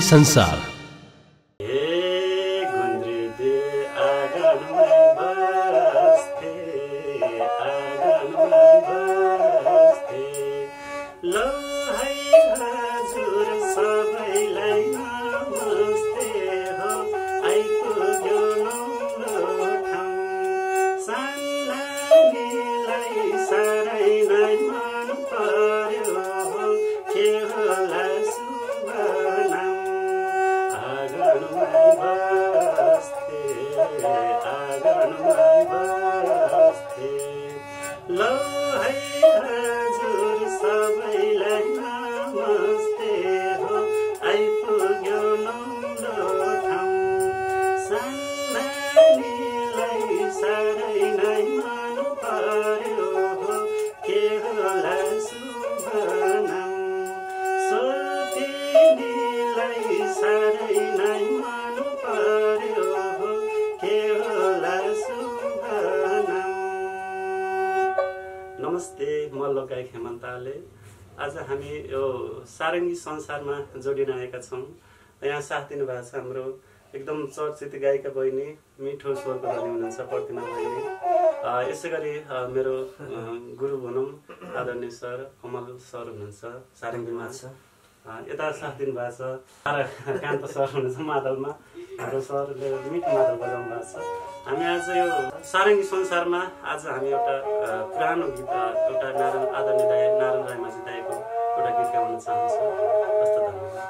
संसार। नमस्ते, म लोकगायक हेमन्त आले। आज हामी यो सारङ्गी संसारमा जोडिन आएका छौँ। यहाँ साथ दिनुभएको छ हाम्रो एकदम चर्चित गायिका बहिनी, मिठो स्वरको धनी हुनुहुन्छ प्रतिमा बहिनी। यसै गरी मेरो गुरु भनौँ आदरणीय सर कमल सर हुनुहुन्छ सारङ्गीमा। यता साथ दिनुभएको छ कान्त सर हुनुहुन्छ मादलमा। हाम्रो सरले मिठो मादल बजाउनु भएको छ। हामी आज यो सारङ्गी संसारमा आज हामी एउटा पुरानो गीत एउटा आदरणीय नारायण रायमाझी दाइको एउटा गीत गाउन चाहन्छौँ। हस्त धन्यवाद।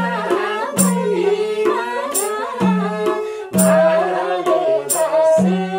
Say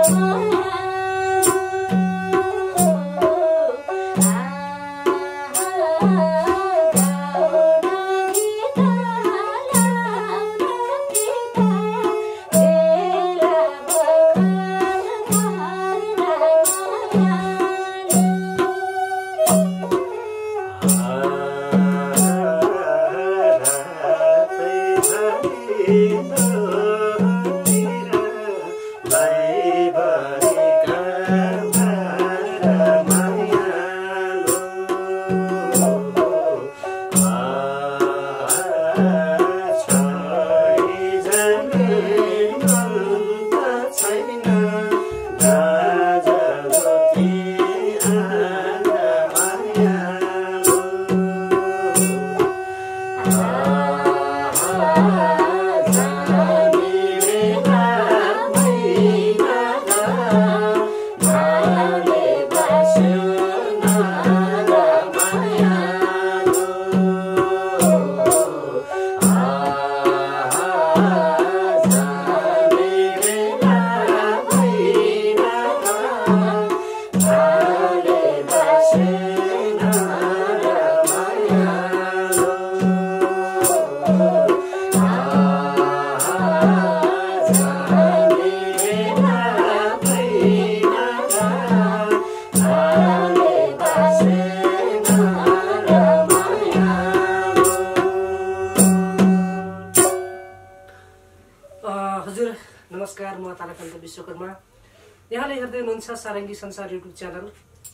नमस्कार, म ताराकान्त विश्वकर्मा। यहाँले हेर्दै हुनुहुन्छ सारङ्गी संसार युट्युब च्यानल।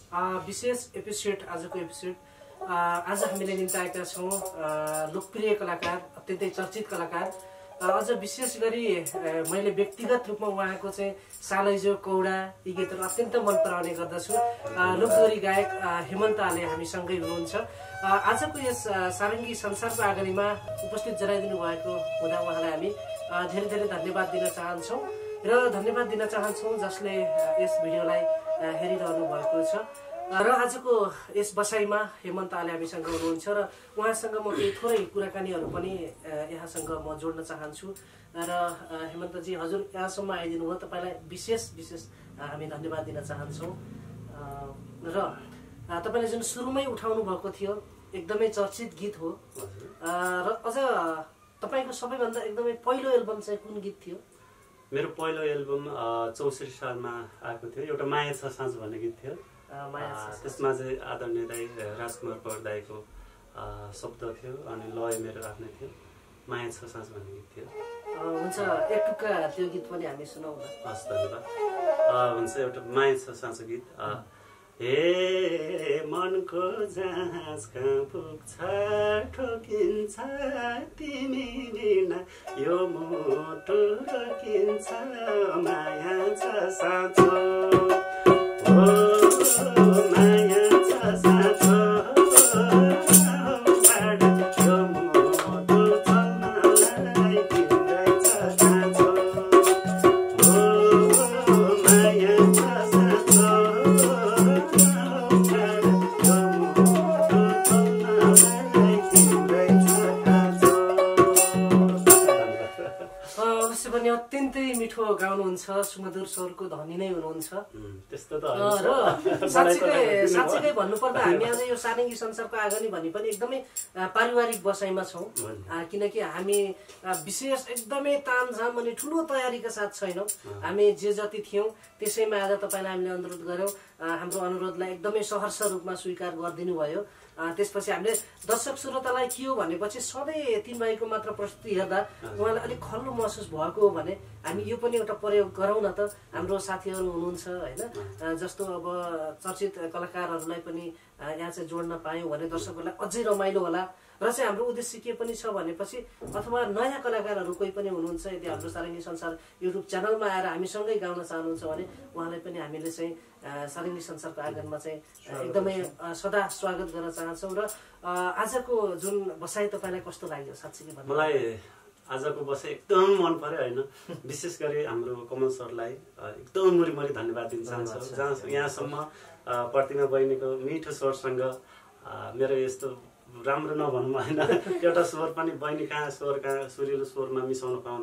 विशेष एपिसोड, आजको एपिसोड आज हामीले निम्ताएका छौँ लोकप्रिय कलाकार, अत्यन्तै चर्चित कलाकार। अझ विशेष गरी मैले व्यक्तिगत रूपमा उहाँको चाहिँ सालैजो कौडा यी गीतहरू अत्यन्त मन पराउने गर्दछु। लोकगीत गायक हेमन्त आले हामीसँगै हुनुहुन्छ। आजको यस सारङ्गी संसारको आगानीमा उपस्थित जनाइदिनु भएको हुँदा उहाँलाई हामी धेरै धेरै धन्यवाद दिन चाहन्छौँ र धन्यवाद दिन चाहन्छौँ जसले यस भिडियोलाई हेरिरहनु भएको छ। र आजको यस बसाइमा हेमन्त आले हामीसँग हुनुहुन्छ र उहाँसँग म केही थोरै कुराकानीहरू पनि यहाँसँग म जोड्न चाहन्छु। र हेमन्तजी, हजुर यहाँसम्म आइदिनु भयो, तपाईँलाई विशेष हामी धन्यवाद दिन चाहन्छौँ। र तपाईँले जुन सुरुमै उठाउनु भएको थियो, एकदमै चर्चित गीत हो र अझ तपाईको सबैभन्दा एकदमै पहिलो एल्बम चाहिँ कुन गीत थियो? मेरो पहिलो एल्बम 64 सालमा आएको थियो, एउटा माया छ साँझ भन्ने गीत थियो। त्यसमा चाहिँ आदरणीय दाई राजकुमार पौडेल दाईको शब्द थियो अनि लय मेरो आफ्नै थियो। माया छ साँझ भन्ने गीत थियो। हुन्छ, एक टुक्का त्यो गीत पनि हामी सुनाउँ न। हस्, धन्यवाद। हुन्छ, एउटा माया छ साँझ गीत। हे मनको जाँच कहाँ पुग्छ ठोकिन्छ तिमी बिना यो मुटु रोकिन्छ माया छ साँचो हो माया छ साँचो यो मुटु चल्नलाई तिम्रै छ साँचो हो माया छ साँचो अत्यन्तै मिठो गाउनुहुन्छ, सुमधुर स्वरको धनी नै हुनुहुन्छ। त्यस्तो त र साँच्चीकै भन्नुपर्दा हामी आज यो सारङ्गी संसारको आगानी भनी पनि एकदमै पारिवारिक बसाइमा छौँ, किनकि हामी विशेष एकदमै तामझाम अनि ठुलो तयारीका साथ छैनौँ। हामी जे जति थियौँ त्यसैमा आज तपाईँलाई हामीले अनुरोध गऱ्यौँ। हाम्रो अनुरोधलाई एकदमै सहर्ष रूपमा स्वीकार गरिदिनु भयो। त्यसपछि हामीले दर्शक श्रोतालाई के हो भनेपछि सधैँ तीन भाइको मात्र प्रस्तुति हेर्दा उहाँलाई अलिक खल्लो महसुस भएको हो भने हामी यो पनि एउटा प्रयोग गरौँ न त। हाम्रो साथीहरू हुनुहुन्छ होइन, जस्तो अब चर्चित कलाकारहरूलाई पनि यहाँ चाहिँ जोड्न पायौँ भने दर्शकहरूलाई अझै रमाइलो होला। र चाहिँ हाम्रो उद्देश्य के पनि छ भनेपछि अथवा नयाँ कलाकारहरू कोही पनि हुनुहुन्छ, यदि हाम्रो सारङ्गी संसार युट्युब च्यानलमा आएर हामीसँगै गाउन चाहनुहुन्छ भने उहाँलाई पनि हामीले चाहिँ सारङ्गी संसारको आँगनमा चाहिँ एकदमै सदा स्वागत गर्न चाहन्छौँ। र आजको जुन बसाइ तपाईँलाई कस्तो लाग्यो? साँच्चै भन्नु, मलाई आजको बसाइ एकदम मन पर्यो होइन। विशेष गरी हाम्रो कमल सरलाई एकदम मुरी धन्यवाद दिन चाहन्छु। जहाँ यहाँसम्म प्रतिमा बहिनीको मिठो स्वरसँग मेरो यस्तो राम्रो नभनौँ होइन, एउटा स्वर पनि बहिनी कहाँ स्वर कहाँ सुरिलो स्वरमा मिसाउन पाउँदा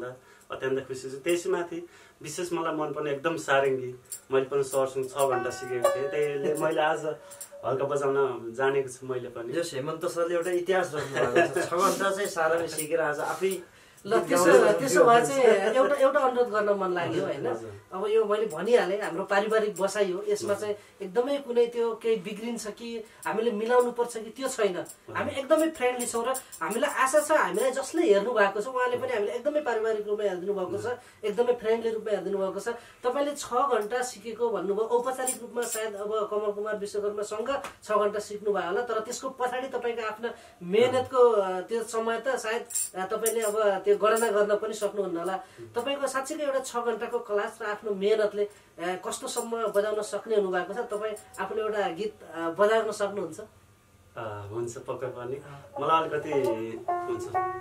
अत्यन्तै खुसी छु। त्यसमाथि विशेष मलाई मनपर्ने एकदम सारङ्गी मैले पनि सरसँग 6 घण्टा सिकेको थिएँ। त्यसले मैले आज हल्का बजाउन जानेको छु मैले पनि। जस हेमन्त सरले एउटा इतिहास राख्नु भएको छ। 6 घण्टा चाहिँ सारङ्गी सिकेर आज आफै ल त्यसो भए चाहिँ एउटा अनुरोध गर्न मन लाग्यो होइन। अब यो मैले भनिहालेँ हाम्रो पारिवारिक बसाइ हो, यसमा चाहिँ एकदमै कुनै त्यो केही बिग्रिन्छ कि हामीले मिलाउनु पर्छ कि त्यो छैन। हामी एकदमै फ्रेन्डली छौँ र हामीलाई आशा छ हामीलाई जसले हेर्नु भएको छ उहाँले पनि हामीले एकदमै पारिवारिक रूपमा हेरिदिनु भएको छ, एकदमै फ्रेन्डली रूपमा हेरिदिनु भएको छ। तपाईँले 6 घण्टा सिकेको भन्नुभयो, औपचारिक रूपमा सायद अब कमल कुमार विश्वकर्मासँग 6 घण्टा सिक्नु भयो होला, तर त्यसको पछाडि तपाईँको आफ्ना मेहनतको त्यो समय त सायद तपाईँले अब त्यो गणना गर्न पनि सक्नुहुन्न होला। तपाईँको साँच्चीकै एउटा 6 घण्टाको क्लास र आफ्नो मेहनतले कस्तोसम्म बजाउन सक्ने हुनुभएको छ। तपाईँ आफ्नो एउटा गीत बजाउन सक्नुहुन्छ? हुन्छ पक्कै पनि। मलाई अलिकति हुन्छ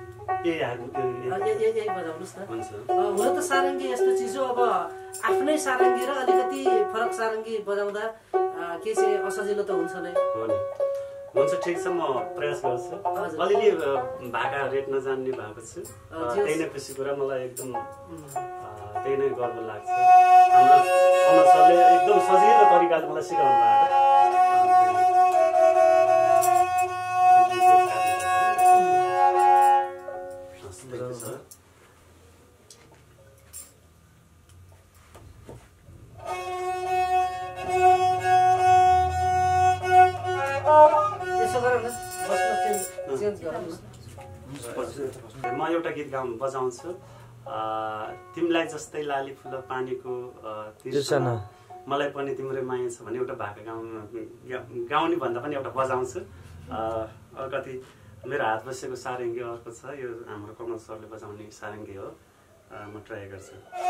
यही बजाउनुहोस् न। हुन्छ। हुन त सारङ्गी यस्तो चिज हो, अब आफ्नै सारङ्गी र अलिकति फरक सारङ्गी बजाउँदा के चाहिँ असजिलो त हुन्छ नै। हुन्छ ठिक छ, म प्रयास गर्छु। अलिअलि भाका रेट नजान्ने भएको छु, त्यही नै खुसी कुरा। मलाई एकदम त्यही नै गर्व लाग्छ। हाम्रो कमल सरले एकदम सजिलो तरिकाले मलाई सिकाउनु भएको। म एउटा गीत बजाउँछु। तिमीलाई जस्तै लाली फुल पानीको तिर्सना मलाई पनि तिम्रै माया छ भन्ने एउटा भाका गाउने भन्दा पनि एउटा बजाउँछु। कति मेरो हात बसेको सारङ्गी अर्को छ, यो हाम्रो कमल सरले बजाउने सारङ्गी हो। म ट्राई गर्छु।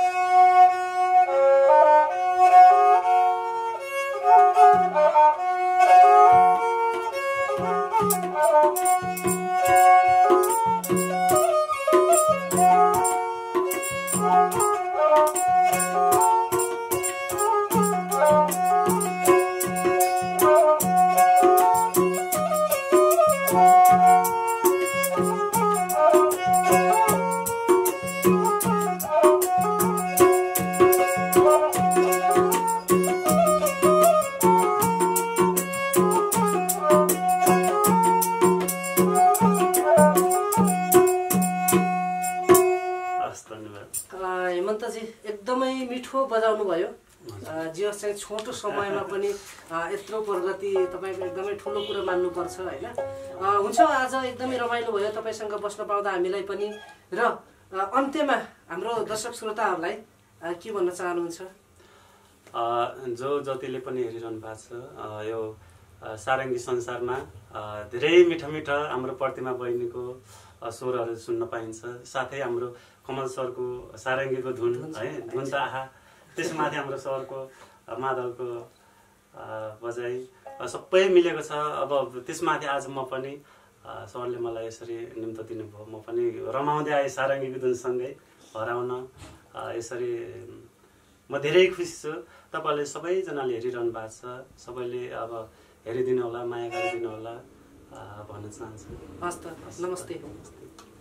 हेमन्तजी एकदमै मिठो बजाउनु भयो। जे चाहिँ छोटो समयमा पनि यत्रो प्रगति तपाईँको एकदमै ठुलो कुरो मान्नुपर्छ होइन। हुन्छ, आज एकदमै रमाइलो भयो तपाईँसँग बस्न पाउँदा हामीलाई पनि। र अन्त्यमा हाम्रो दर्शक श्रोताहरूलाई के भन्न चाहनुहुन्छ? जो जतिले पनि हेरिरहनु भएको छ, यो सारङ्गी संसारमा धेरै मिठा मिठा हाम्रो प्रतिमा बहिनीको स्वरहरू सुन्न पाइन्छ। साथै हाम्रो कमल सरको सारङ्गीको धुन है, धुन त आहा, त्यसमाथि हाम्रो सरको मादलको बजाइ सबै मिलेको छ। अब त्यसमाथि आज म पनि सरले मलाई यसरी निम्तो दिनुभयो, म पनि रमाउँदै आएँ सारङ्गीको धुनसँगै हराउन। यसरी म धेरै खुसी छु। तपाईँले सबैजनाले हेरिरहनु भएको छ, सबैले अब हेरिदिनु होला, माया गरिदिनु होला भन्न चाहन्छु। हस् त, नमस्ते।